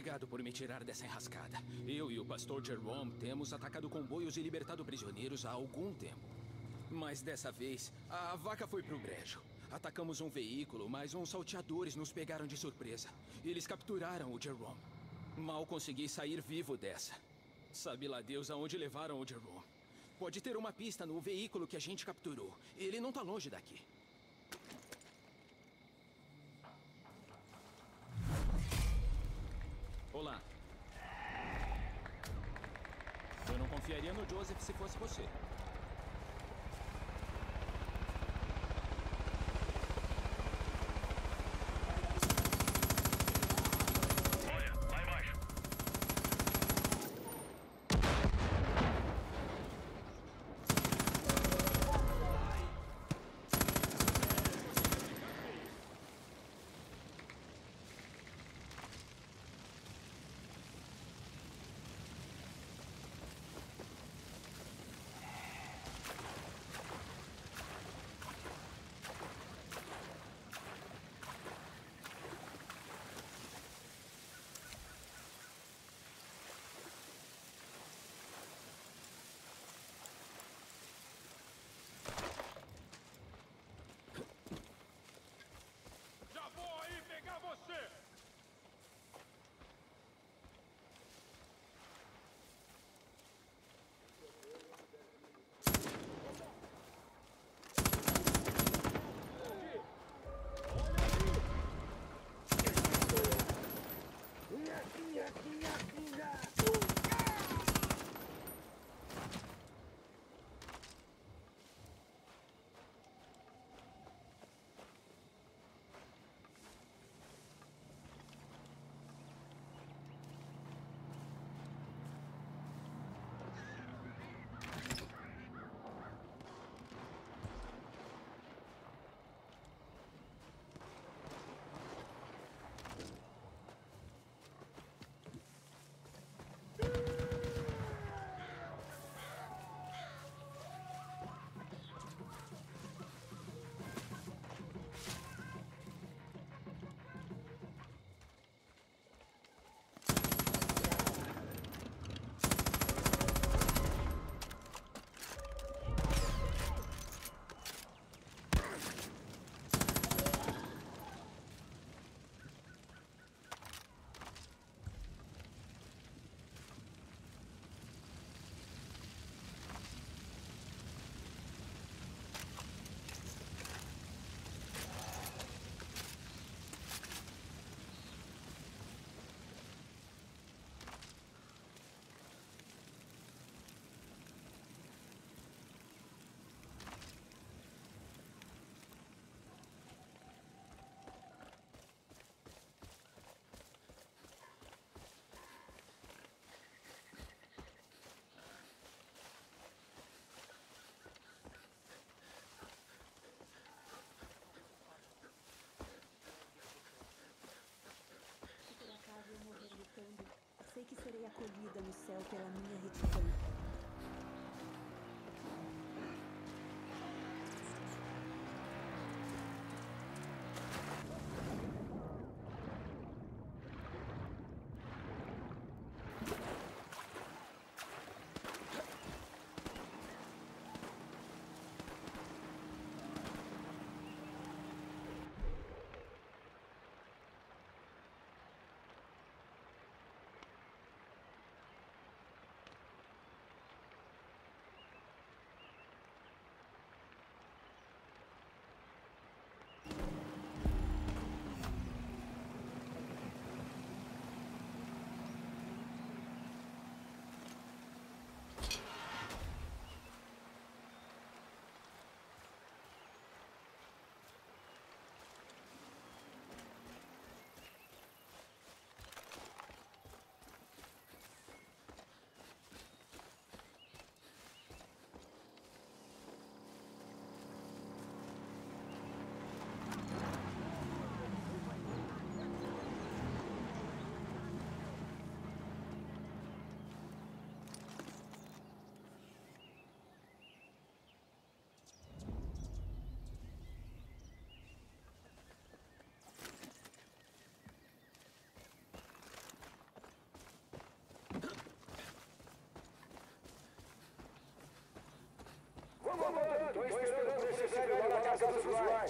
Obrigado por me tirar dessa enrascada. Eu e o pastor Jerome temos atacado comboios e libertado prisioneiros há algum tempo. Mas dessa vez, a vaca foi pro brejo. Atacamos um veículo, mas uns salteadores nos pegaram de surpresa. Eles capturaram o Jerome. Mal consegui sair vivo dessa. Sabe lá Deus aonde levaram o Jerome. Pode ter uma pista no veículo que a gente capturou. Ele não tá longe daqui. Olá. Eu não confiaria no Joseph se fosse você. Olha, lá embaixo. Já vou aí pegar você! Se por acaso eu morrer lutando, sei que serei acolhida no céu pela minha retidão. right.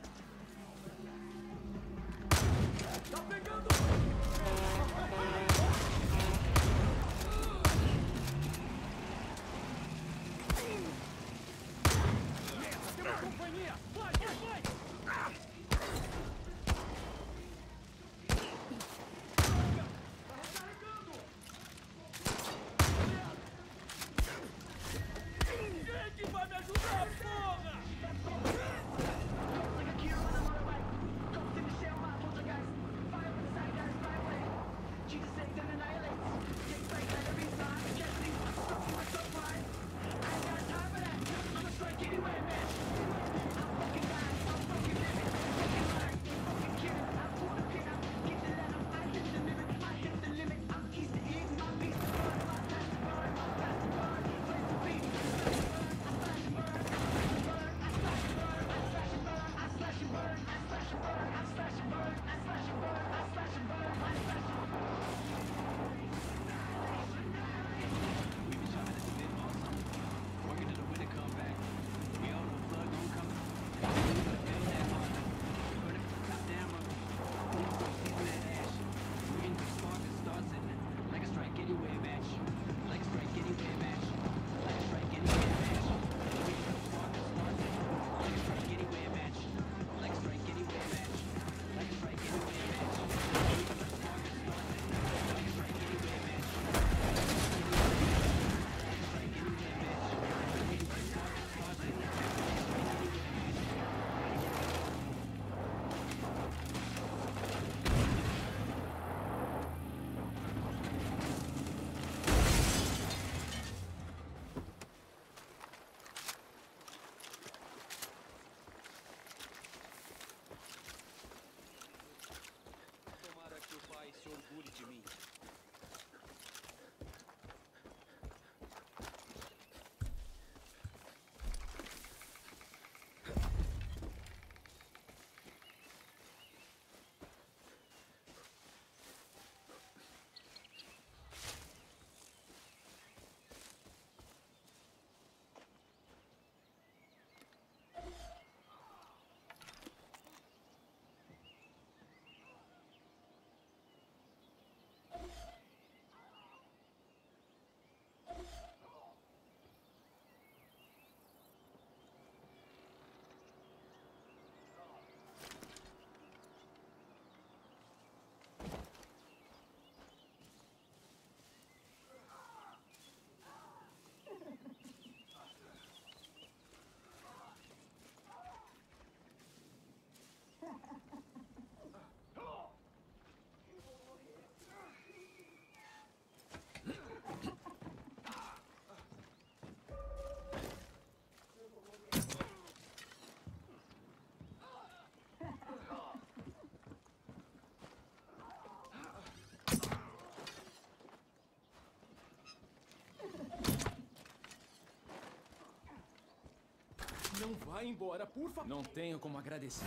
Não vá embora, por favor. Não tenho como agradecer.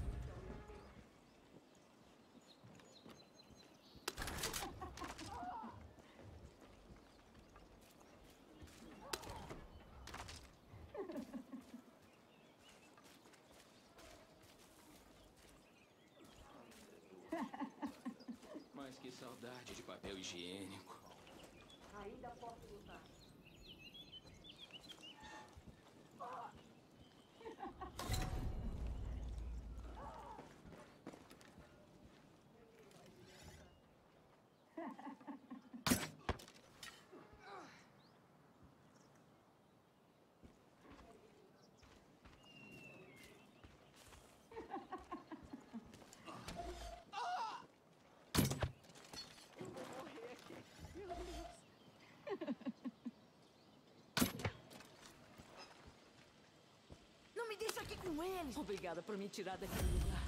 Mas que saudade de papel higiênico. Ainda posso lutar. Não me deixa aqui com eles! Obrigada por me tirar daquele lugar.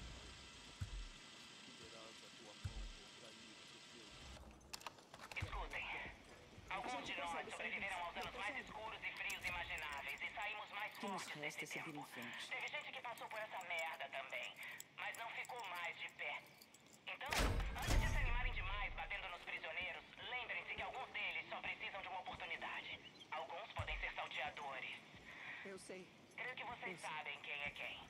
Escutem. Alguns de nós sobreviveram aos anos mais escuros e frios imagináveis e saímos mais O que nos fortes resta é desse seguir tempo. em frente. Teve gente que passou por essa merda também, mas não ficou mais de pé. Então, antes de se animarem demais batendo nos prisioneiros, lembrem-se que alguns deles só precisam de uma oportunidade. Alguns podem ser salteadores. Eu sei. Creio que vocês sabem quem é quem.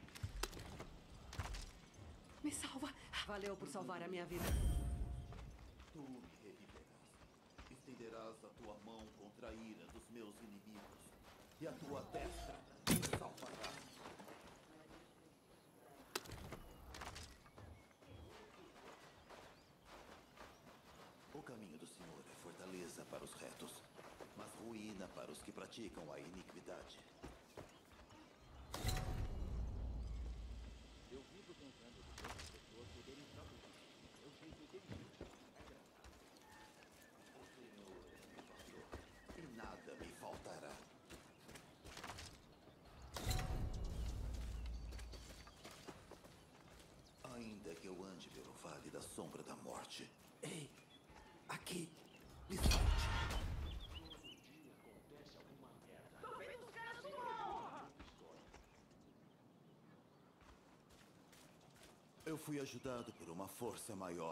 Me salva. Valeu por salvar a minha vida. Tu me reviverás. Estenderás a tua mão contra a ira dos meus inimigos. E a tua destra me salvará. O caminho do Senhor é fortaleza para os retos, mas ruína para os que praticam a iniquidade. Eu vivo tentando dizer às pessoas poderem traduzir. Meu jeito inteligente é gravar. O Senhor é meu pastor, e nada me faltará. Ainda que eu ande pelo vale da sombra da morte. Ei, aqui, me solte. Eu fui ajudado por uma força maior.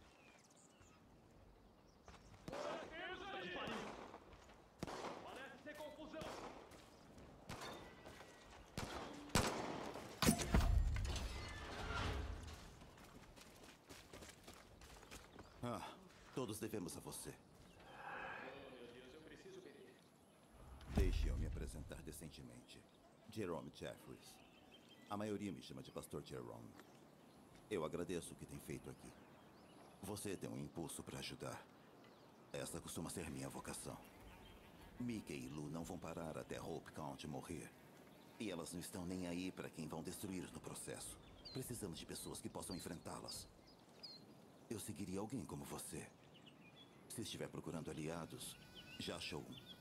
Parece ser confusão. Todos devemos a você. Deixe eu me apresentar decentemente. Jerome Jeffries. A maioria me chama de Pastor Jerome. Eu agradeço o que tem feito aqui. Você tem um impulso para ajudar. Essa costuma ser minha vocação. Mickey e Lou não vão parar até Hope County morrer. E elas não estão nem aí para quem vão destruir no processo. Precisamos de pessoas que possam enfrentá-las. Eu seguiria alguém como você. Se estiver procurando aliados, já achou um.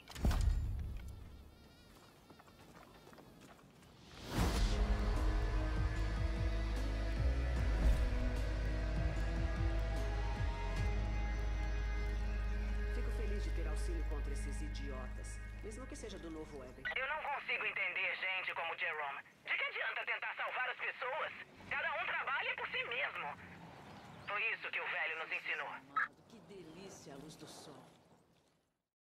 Fico feliz de ter auxílio contra esses idiotas. Mesmo que seja do novo Eden. Eu não consigo entender gente como Jerome. De que adianta tentar salvar as pessoas? Cada um trabalha por si mesmo. Foi isso que o velho nos ensinou. Que delícia a luz do sol.